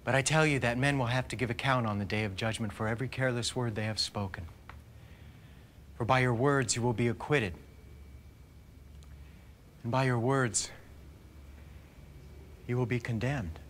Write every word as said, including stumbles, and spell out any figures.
But I tell you that men will have to give account on the day of judgment for every careless word they have spoken. For by your words you will be acquitted, and by your words you will be condemned.